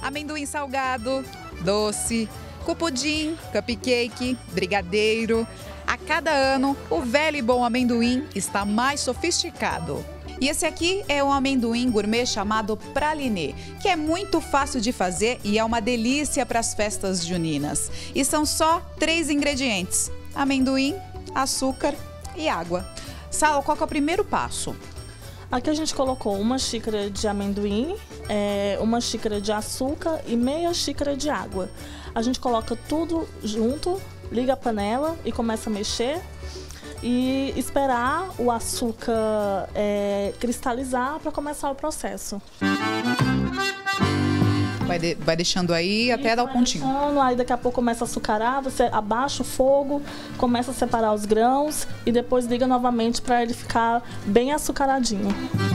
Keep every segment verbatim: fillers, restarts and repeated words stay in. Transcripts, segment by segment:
amendoim salgado, doce, com pudim, cupcake, brigadeiro. A cada ano, o velho e bom amendoim está mais sofisticado. E esse aqui é um amendoim gourmet chamado pralinê, que é muito fácil de fazer e é uma delícia para as festas juninas. E são só três ingredientes: amendoim, açúcar e água. Sal, qual que é o primeiro passo? Aqui a gente colocou uma xícara de amendoim, é, uma xícara de açúcar e meia xícara de água. A gente coloca tudo junto, liga a panela e começa a mexer e esperar o açúcar é, cristalizar para começar o processo. Vai, de, vai deixando aí e até dar o pontinho. Deixando, aí daqui a pouco começa a açucarar, você abaixa o fogo, começa a separar os grãos e depois liga novamente para ele ficar bem açucaradinho.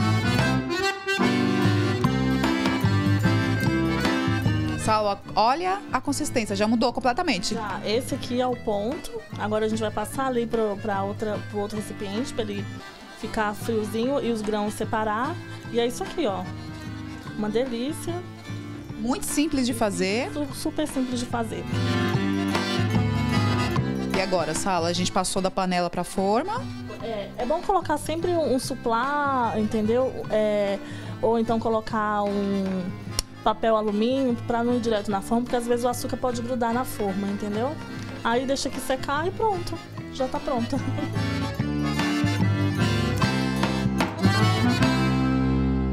Sal, olha a consistência, já mudou completamente. Já, esse aqui é o ponto. Agora a gente vai passar ali para o outro recipiente para ele ficar friozinho e os grãos separar. E é isso aqui, ó. Uma delícia. Muito simples de fazer. Super simples de fazer. E agora, Sal, a gente passou da panela para a forma. É, é bom colocar sempre um, um suplá, entendeu? É, ou então colocar um papel alumínio para não ir direto na forma, porque às vezes o açúcar pode grudar na forma, entendeu? Aí deixa aqui secar e pronto, já tá pronta.